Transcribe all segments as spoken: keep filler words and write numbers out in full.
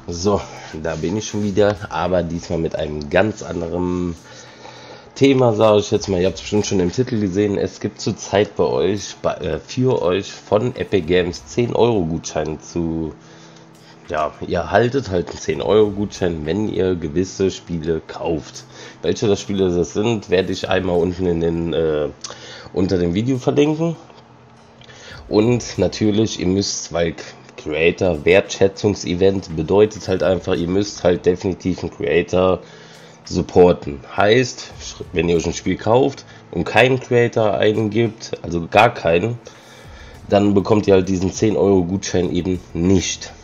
So, da bin ich schon wieder, aber diesmal mit einem ganz anderen Thema, sage ich jetzt mal. Ihr habt es bestimmt schon im Titel gesehen. Es gibt zurzeit bei euch, bei, äh, für euch von Epic Games zehn Euro Gutschein zu, ja, ihr erhaltet halt einen zehn Euro Gutschein, wenn ihr gewisse Spiele kauft. Welche das Spiele das sind, werde ich einmal unten in den, äh, unter dem Video verlinken. Und natürlich, ihr müsst, weil Creator Wertschätzungsevent bedeutet halt einfach, ihr müsst halt definitiv einen Creator supporten. Heißt, wenn ihr euch ein Spiel kauft und keinen Creator eingibt, also gar keinen, dann bekommt ihr halt diesen zehn Euro Gutschein eben nicht.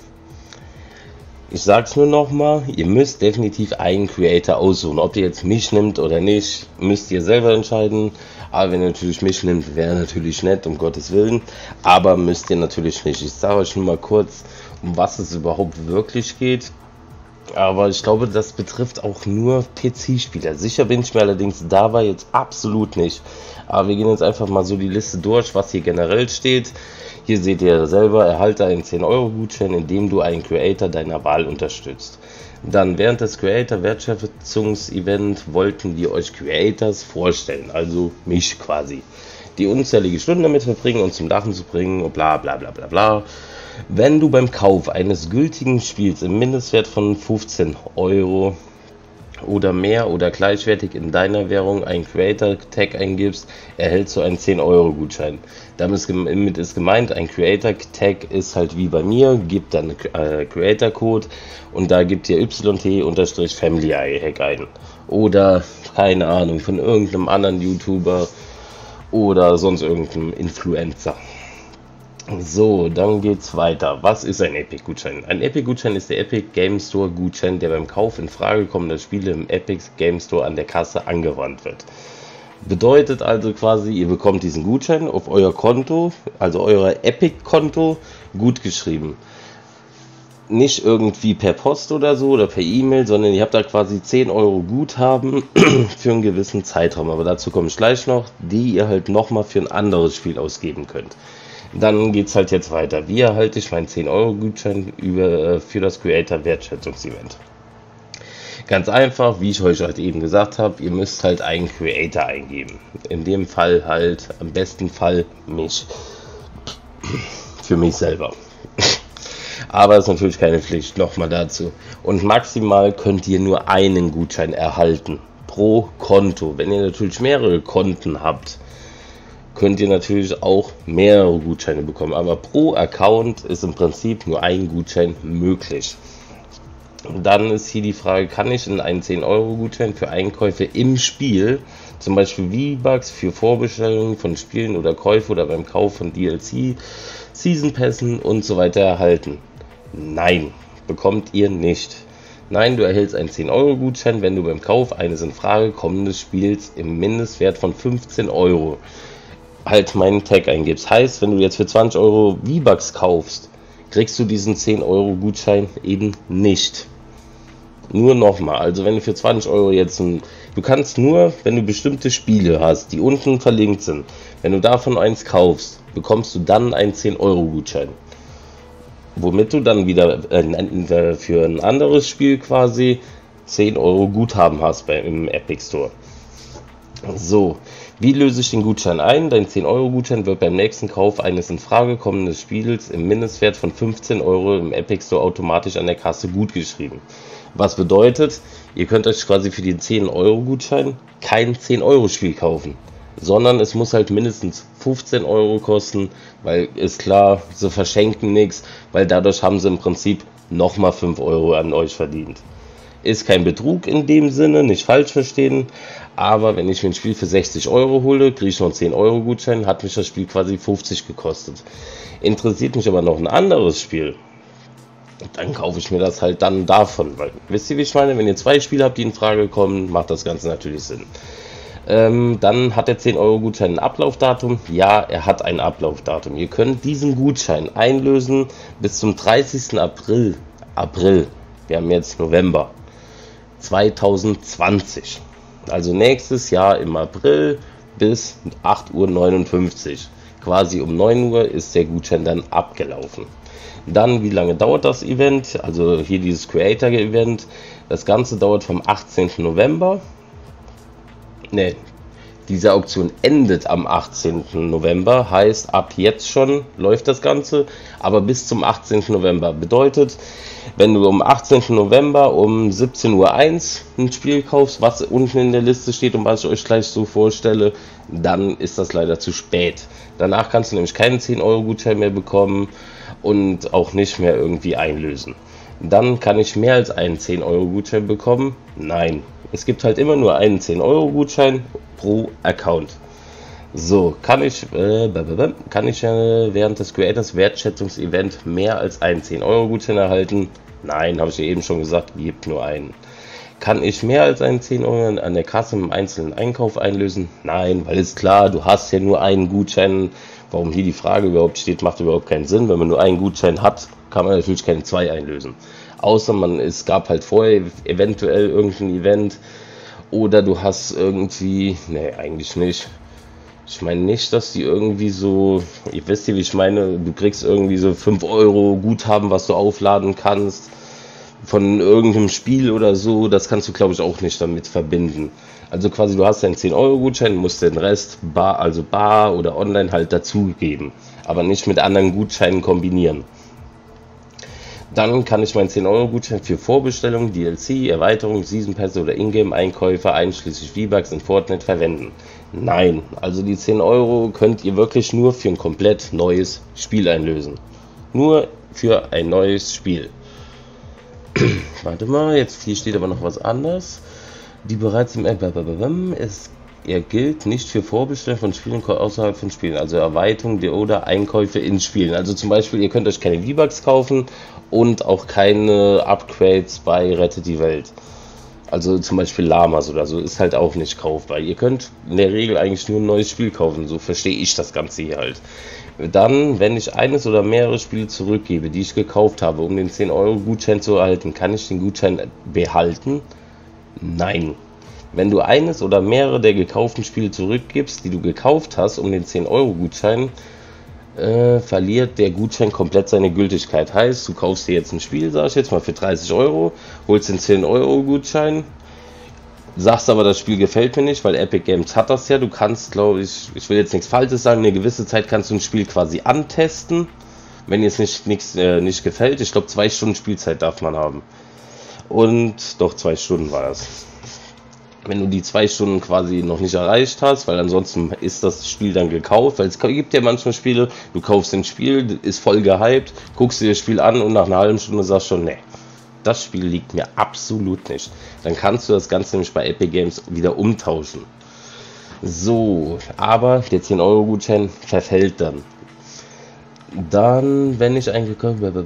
Ich sag's nur nochmal, ihr müsst definitiv einen Creator aussuchen. Ob ihr jetzt mich nimmt oder nicht, müsst ihr selber entscheiden. Aber wenn ihr natürlich mich nimmt, wäre natürlich nett, um Gottes Willen. Aber müsst ihr natürlich nicht. Ich sage euch nur mal kurz, um was es überhaupt wirklich geht. Aber ich glaube, das betrifft auch nur P C-Spieler. Sicher bin ich mir allerdings dabei jetzt absolut nicht. Aber wir gehen jetzt einfach mal so die Liste durch, was hier generell steht. Hier seht ihr selber, erhalte einen zehn Euro Gutschein, indem du einen Creator deiner Wahl unterstützt. Dann während des Creator Wertschätzungsevent wollten wir euch Creators vorstellen, also mich quasi, die unzählige Stunden damit verbringen, uns zum Lachen zu bringen, bla bla bla bla bla. Wenn du beim Kauf eines gültigen Spiels im Mindestwert von fünfzehn Euro oder mehr oder gleichwertig in deiner Währung einen Creator-Tag eingibst, erhältst du einen zehn Euro Gutschein. Damit ist gemeint, ein Creator-Tag ist halt wie bei mir, gibt dann äh, Creator-Code und da gibt ihr Y T-Family Hack ein. Oder, keine Ahnung, von irgendeinem anderen YouTuber oder sonst irgendeinem Influencer. So, dann geht's weiter. Was ist ein Epic-Gutschein? Ein Epic-Gutschein ist der Epic Game Store Gutschein, der beim Kauf in Frage kommender Spiele im Epic Game Store an der Kasse angewandt wird. Bedeutet also quasi, ihr bekommt diesen Gutschein auf euer Konto, also euer Epic-Konto, gut geschrieben. Nicht irgendwie per Post oder so oder per E-Mail, sondern ihr habt da quasi zehn Euro Guthaben für einen gewissen Zeitraum. Aber dazu komme ich gleich noch, die ihr halt nochmal für ein anderes Spiel ausgeben könnt. Dann geht es halt jetzt weiter. Wie erhalte ich meinen zehn Euro Gutschein über, für das Creator Wertschätzungsevent? Ganz einfach, wie ich euch halt eben gesagt habe, ihr müsst halt einen Creator eingeben. In dem Fall halt, am besten Fall mich. Für mich selber. Aber ist natürlich keine Pflicht, nochmal dazu. Und maximal könnt ihr nur einen Gutschein erhalten. Pro Konto. Wenn ihr natürlich mehrere Konten habt, könnt ihr natürlich auch mehrere Gutscheine bekommen, aber pro Account ist im Prinzip nur ein Gutschein möglich. Dann ist hier die Frage, kann ich in einen zehn Euro Gutschein für Einkäufe im Spiel, zum Beispiel V-Bucks für Vorbestellungen von Spielen oder Käufe oder beim Kauf von D L C, Season Pässen und so weiter erhalten? Nein, bekommt ihr nicht. Nein, du erhältst einen zehn Euro Gutschein, wenn du beim Kauf eines in Frage kommenden Spiels im Mindestwert von fünfzehn Euro halt meinen Tag eingibst. Heißt, wenn du jetzt für zwanzig Euro V-Bucks kaufst, kriegst du diesen zehn Euro Gutschein eben nicht. Nur nochmal, also wenn du für zwanzig Euro jetzt ein, du kannst nur, wenn du bestimmte Spiele hast, die unten verlinkt sind, wenn du davon eins kaufst, bekommst du dann einen zehn Euro Gutschein. Womit du dann wieder äh, für ein anderes Spiel quasi zehn Euro Guthaben hast bei, im Epic Store. So, wie löse ich den Gutschein ein? Dein zehn Euro Gutschein wird beim nächsten Kauf eines in Frage kommenden Spiels im Mindestwert von fünfzehn Euro im Epic Store automatisch an der Kasse gutgeschrieben. Was bedeutet, ihr könnt euch quasi für den zehn Euro Gutschein kein zehn Euro Spiel kaufen, sondern es muss halt mindestens fünfzehn Euro kosten, weil ist klar, sie verschenken nichts, weil dadurch haben sie im Prinzip nochmal fünf Euro an euch verdient. Ist kein Betrug in dem Sinne, nicht falsch verstehen, aber wenn ich mir ein Spiel für sechzig Euro hole, kriege ich noch einen zehn Euro Gutschein, hat mich das Spiel quasi fünfzig gekostet. Interessiert mich aber noch ein anderes Spiel, dann kaufe ich mir das halt dann davon, weil, wisst ihr, wie ich meine, wenn ihr zwei Spiele habt, die in Frage kommen, macht das Ganze natürlich Sinn. Ähm, dann hat der zehn Euro Gutschein ein Ablaufdatum. Ja, er hat ein Ablaufdatum. Ihr könnt diesen Gutschein einlösen bis zum dreißigsten April. April. Wir haben jetzt November zweitausendzwanzig. Also nächstes Jahr im April bis acht Uhr neunundfünfzig. Quasi um neun Uhr ist der Gutschein dann abgelaufen. Dann, wie lange dauert das Event? Also hier dieses Creator-Event. Das Ganze dauert vom achtzehnten November. Ne, diese Auktion endet am achtzehnten November. Heißt, ab jetzt schon läuft das Ganze, aber bis zum achtzehnten November. Bedeutet, wenn du am achtzehnten November um siebzehn Uhr eins ein Spiel kaufst, was unten in der Liste steht und was ich euch gleich so vorstelle, dann ist das leider zu spät. Danach kannst du nämlich keinen zehn Euro Gutschein mehr bekommen und auch nicht mehr irgendwie einlösen. Dann kann ich mehr als einen zehn Euro Gutschein bekommen? Nein. Es gibt halt immer nur einen zehn Euro Gutschein pro Account. So, kann ich, äh, kann ich äh, während des Creators Wertschätzungsevent mehr als einen zehn Euro Gutschein erhalten? Nein, habe ich ja eben schon gesagt, gibt nur einen. Kann ich mehr als einen zehn Euro an der Kasse im einzelnen Einkauf einlösen? Nein, weil ist klar, du hast ja nur einen Gutschein. Warum hier die Frage überhaupt steht, macht überhaupt keinen Sinn. Wenn man nur einen Gutschein hat, kann man natürlich keine zwei einlösen. Außer man, es gab halt vorher eventuell irgendein Event oder du hast irgendwie, nee, eigentlich nicht. Ich meine nicht, dass die irgendwie so, ihr wisst ja, wie ich meine, du kriegst irgendwie so fünf Euro Guthaben, was du aufladen kannst von irgendeinem Spiel oder so, das kannst du, glaube ich, auch nicht damit verbinden. Also quasi, du hast einen zehn Euro Gutschein, musst den Rest bar, also bar oder online halt dazugeben, aber nicht mit anderen Gutscheinen kombinieren. Dann kann ich meinen zehn Euro Gutschein für Vorbestellungen, D L C, Erweiterungen, Season Pass oder Ingame-Einkäufe einschließlich V-Bucks in Fortnite verwenden. Nein, also die zehn Euro könnt ihr wirklich nur für ein komplett neues Spiel einlösen. Nur für ein neues Spiel. Warte mal, jetzt hier steht aber noch was anderes. Die bereits im App, es er gilt nicht für Vorbestellungen von Spielen außerhalb von Spielen, also Erweiterungen oder Einkäufe in Spielen. Also zum Beispiel, ihr könnt euch keine V-Bucks kaufen und auch keine Upgrades bei Rettet die Welt. Also zum Beispiel Lamas oder so, ist halt auch nicht kaufbar. Ihr könnt in der Regel eigentlich nur ein neues Spiel kaufen, so verstehe ich das Ganze hier halt. Dann, wenn ich eines oder mehrere Spiele zurückgebe, die ich gekauft habe, um den zehn Euro Gutschein zu erhalten, kann ich den Gutschein behalten? Nein. Wenn du eines oder mehrere der gekauften Spiele zurückgibst, die du gekauft hast, um den zehn Euro Gutschein, äh, verliert der Gutschein komplett seine Gültigkeit. Heißt, du kaufst dir jetzt ein Spiel, sag ich jetzt mal, für dreißig Euro, holst den zehn Euro Gutschein, sagst aber, das Spiel gefällt mir nicht, weil Epic Games hat das ja. Du kannst, glaube ich, ich will jetzt nichts Falsches sagen, eine gewisse Zeit kannst du ein Spiel quasi antesten, wenn dir es nicht, nichts, äh, nicht gefällt. Ich glaube, zwei Stunden Spielzeit darf man haben. Und doch, zwei Stunden war das. Wenn du die zwei Stunden quasi noch nicht erreicht hast, weil ansonsten ist das Spiel dann gekauft, weil es gibt ja manchmal Spiele, du kaufst ein Spiel, ist voll gehypt, guckst dir das Spiel an und nach einer halben Stunde sagst schon, nee, das Spiel liegt mir absolut nicht. Dann kannst du das Ganze nämlich bei Epic Games wieder umtauschen. So, aber der zehn Euro Gutschein verfällt dann. Dann, wenn ich eingekauft habe,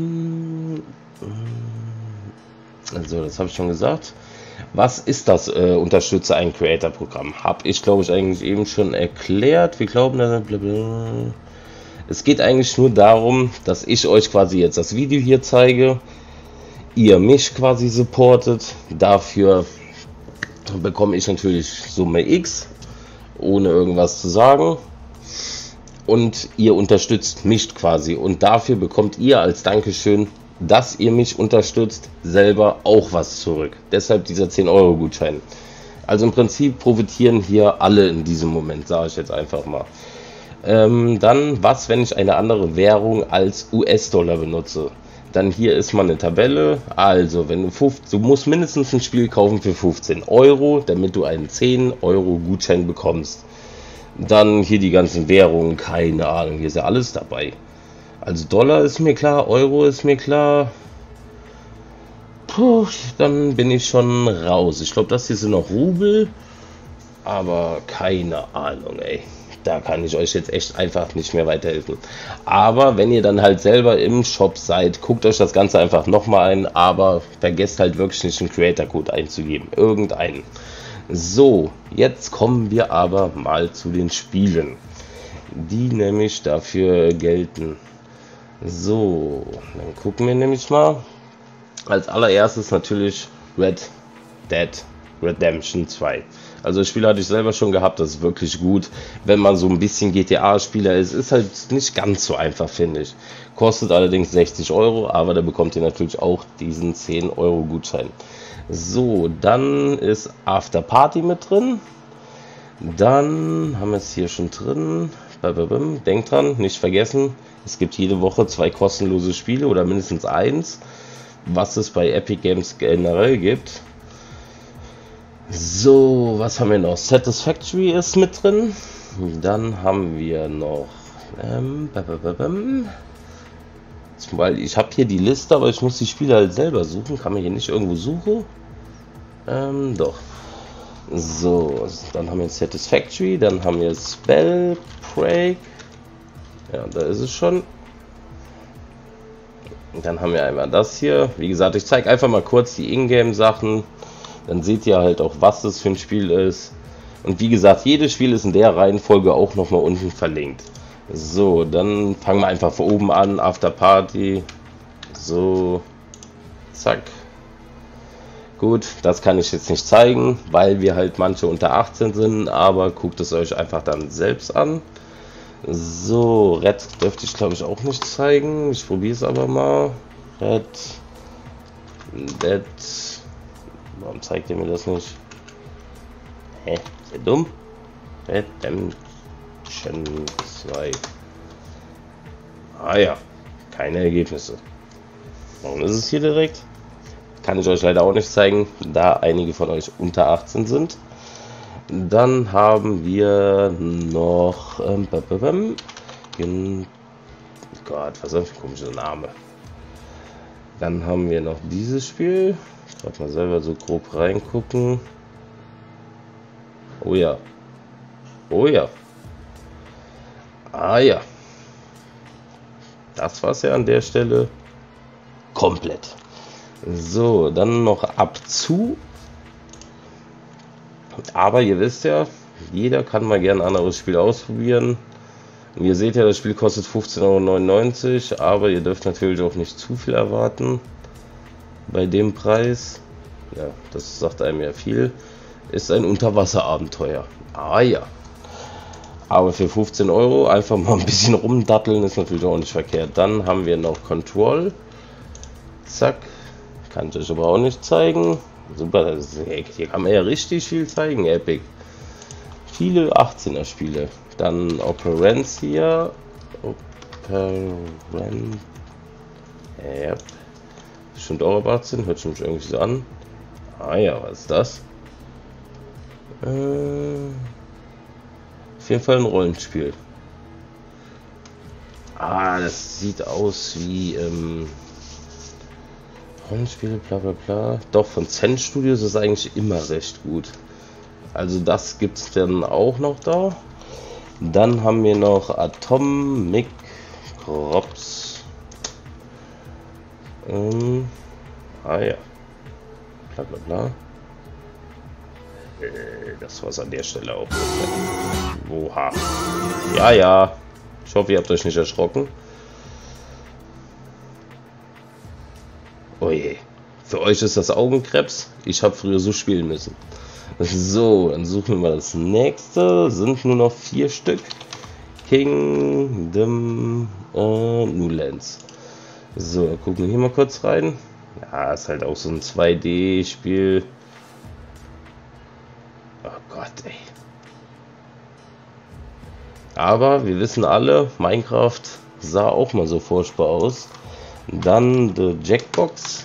also das habe ich schon gesagt. Was ist das äh, Unterstütze ein Creator-Programm? Habe ich, glaube ich, eigentlich eben schon erklärt. Wir glauben, blablabla. Es geht eigentlich nur darum, dass ich euch quasi jetzt das Video hier zeige, ihr mich quasi supportet. Dafür bekomme ich natürlich Summe X, ohne irgendwas zu sagen. Und ihr unterstützt mich quasi. Und dafür bekommt ihr als Dankeschön, dass ihr mich unterstützt, selber auch was zurück. Deshalb dieser zehn Euro Gutschein. Also im Prinzip profitieren hier alle in diesem Moment, sage ich jetzt einfach mal. Ähm, dann, was, wenn ich eine andere Währung als U S-Dollar benutze? Dann hier ist mal eine Tabelle. Also, wenn du, fünfzehn, du musst mindestens ein Spiel kaufen für fünfzehn Euro, damit du einen zehn Euro Gutschein bekommst. Dann hier die ganzen Währungen, keine Ahnung, hier ist ja alles dabei. Also Dollar ist mir klar, Euro ist mir klar. Puh, dann bin ich schon raus. Ich glaube, das hier sind noch Rubel. Aber keine Ahnung, ey. Da kann ich euch jetzt echt einfach nicht mehr weiterhelfen. Aber wenn ihr dann halt selber im Shop seid, guckt euch das Ganze einfach nochmal ein. Aber vergesst halt wirklich nicht einen Creator-Code einzugeben. Irgendeinen. So, jetzt kommen wir aber mal zu den Spielen, die nämlich dafür gelten. So, dann gucken wir nämlich mal. Als allererstes natürlich Red Dead Redemption zwei. Also das Spiel hatte ich selber schon gehabt, das ist wirklich gut, wenn man so ein bisschen G T A-Spieler ist. Ist halt nicht ganz so einfach, finde ich. Kostet allerdings sechzig Euro, aber da bekommt ihr natürlich auch diesen zehn Euro Gutschein. So, dann ist After Party mit drin. Dann haben wir es hier schon drin. Denkt dran, nicht vergessen, es gibt jede Woche zwei kostenlose Spiele oder mindestens eins, was es bei Epic Games generell gibt. So, was haben wir noch? Satisfactory ist mit drin. Dann haben wir noch ähm, weil ich habe hier die Liste, aber ich muss die Spiele halt selber suchen. Kann man hier nicht irgendwo suchen? Ähm, doch. So, dann haben wir Satisfactory, dann haben wir Spellbreak. Ja, da ist es schon. Dann haben wir einmal das hier. Wie gesagt, ich zeige einfach mal kurz die Ingame-Sachen. Dann seht ihr halt auch, was das für ein Spiel ist. Und wie gesagt, jedes Spiel ist in der Reihenfolge auch nochmal unten verlinkt. So, dann fangen wir einfach von oben an. After Party. So. Zack. Gut, das kann ich jetzt nicht zeigen, weil wir halt manche unter achtzehn sind, aber guckt es euch einfach dann selbst an. So, Red dürfte ich glaube ich auch nicht zeigen. Ich probiere es aber mal. Red Dead. Warum zeigt ihr mir das nicht? Hä? Sehr dumm? Redemption zwei. Ah ja, keine Ergebnisse. Warum ist es hier direkt? Kann ich euch leider auch nicht zeigen, da einige von euch unter achtzehn sind. Dann haben wir noch ähm, Gott, was ist das für ein komischer Name. Dann haben wir noch dieses Spiel. Ich werde mal selber so grob reingucken. Oh ja. Oh ja. Ah ja. Das war's ja an der Stelle komplett. So, dann noch ab zu. Aber ihr wisst ja, jeder kann mal gerne ein anderes Spiel ausprobieren. Und ihr seht ja, das Spiel kostet fünfzehn Euro neunundneunzig, aber ihr dürft natürlich auch nicht zu viel erwarten. Bei dem Preis, ja, das sagt einem ja viel, ist ein Unterwasserabenteuer. Ah ja. Aber für fünfzehn Euro einfach mal ein bisschen rumdatteln ist natürlich auch nicht verkehrt. Dann haben wir noch Control. Zack. Kann ich euch aber auch nicht zeigen. Super, das ist, hier kann man ja richtig viel zeigen, Epic. Viele achtzehner Spiele. Dann Operencia. Operen. Ja. Bestimmt auch ab achtzehn, hört sich mich irgendwie so an. Ah ja, was ist das? Äh, auf jeden Fall ein Rollenspiel. Ah, das sieht aus wie ähm, Rollenspiele, bla bla bla. Doch, von Zen Studios ist eigentlich immer recht gut. Also das gibt es dann auch noch da. Dann haben wir noch Atomic Crops. Ähm, ah ja. Bla bla bla. Äh, das war's an der Stelle auch. Oha. Ja, ja. Ich hoffe, ihr habt euch nicht erschrocken. Oh je. Für euch ist das Augenkrebs. Ich habe früher so spielen müssen. So, dann suchen wir mal das nächste. Sind nur noch vier Stück. Kingdom äh, Newlands. So, gucken wir hier mal kurz rein. Ja, ist halt auch so ein zwei D-Spiel. Oh Gott, ey. Aber wir wissen alle, Minecraft sah auch mal so furchtbar aus. Dann The Jackbox.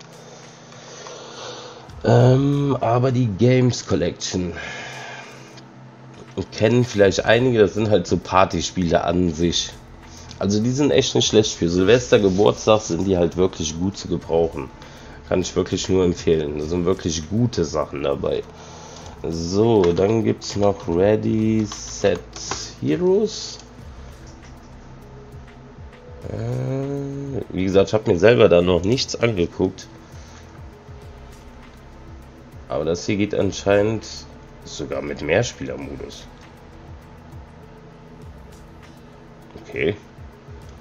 Ähm, aber die Games Collection kennen vielleicht einige, das sind halt so Partyspiele an sich. Also die sind echt nicht schlecht. Für Silvester, Geburtstag sind die halt wirklich gut zu gebrauchen. Kann ich wirklich nur empfehlen. Da sind wirklich gute Sachen dabei. So, dann gibt es noch Ready, Set, Heroes. Äh, wie gesagt, ich habe mir selber da noch nichts angeguckt. Aber das hier geht anscheinend sogar mit Mehrspielermodus. Okay.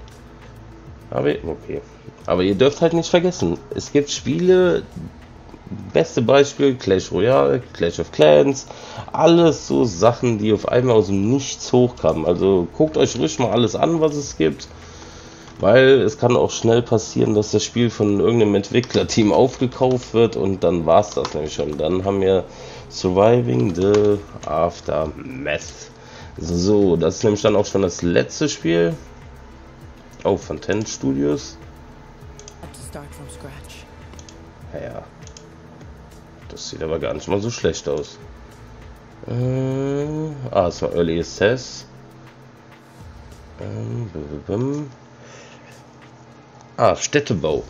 Aber, okay. Aber ihr dürft halt nicht vergessen, es gibt Spiele, Beste Beispiel Clash Royale, Clash of Clans, alles so Sachen, die auf einmal aus dem Nichts hochkamen. Also guckt euch ruhig mal alles an, was es gibt, weil es kann auch schnell passieren, dass das Spiel von irgendeinem Entwicklerteam aufgekauft wird und dann war es das nämlich schon. Dann haben wir Surviving the Aftermath. So, das ist nämlich dann auch schon das letzte Spiel. Oh, von Ten Studios. Ja, das sieht aber gar nicht mal so schlecht aus. Äh, ah, es war Early Access. Ähm, bum, bum. Ah, Städtebau.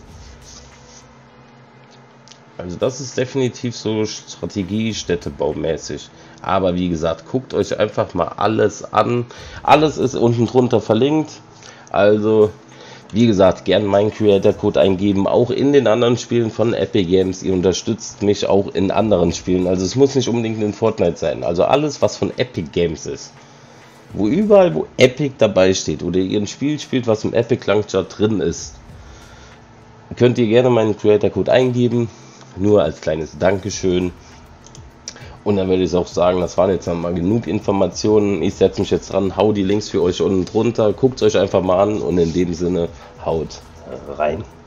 Also das ist definitiv so Strategie Städtebaumäßig. Aber wie gesagt, guckt euch einfach mal alles an. Alles ist unten drunter verlinkt. Also wie gesagt, gern meinen Creator-Code eingeben, auch in den anderen Spielen von Epic Games. Ihr unterstützt mich auch in anderen Spielen. Also es muss nicht unbedingt in Fortnite sein. Also alles, was von Epic Games ist. Wo überall, wo Epic dabei steht oder ihr ein Spiel spielt, was im Epic Launcher drin ist, könnt ihr gerne meinen Creator-Code eingeben. Nur als kleines Dankeschön. Und dann würde ich auch sagen, das waren jetzt mal genug Informationen. Ich setze mich jetzt dran, hau die Links für euch unten drunter. Guckt es euch einfach mal an und in dem Sinne, haut rein.